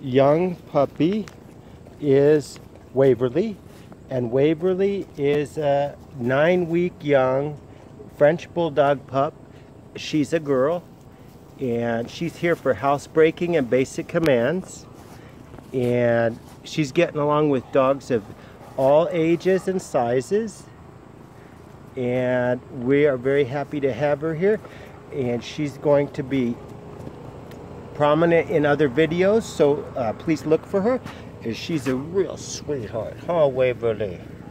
young puppy is Waverly, and Waverly is a 9-week young French Bulldog pup. She's a girl, and she's here for housebreaking and basic commands, and she's getting along with dogs of all ages and sizes, and we are very happy to have her here, and she's going to be prominent in other videos, so please look for her. She's a real sweetheart, huh, Waverly?